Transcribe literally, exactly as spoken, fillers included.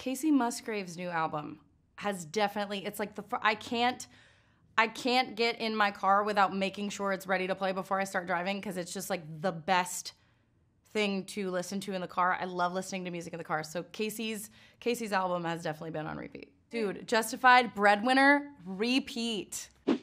Kacey Musgraves' new album has definitely, it's like the, I can't, I can't get in my car without making sure it's ready to play before I start driving because it's just like the best thing to listen to in the car. I love listening to music in the car. So Kacey's, Kacey's album has definitely been on repeat. Dude, Justified, Breadwinner, repeat.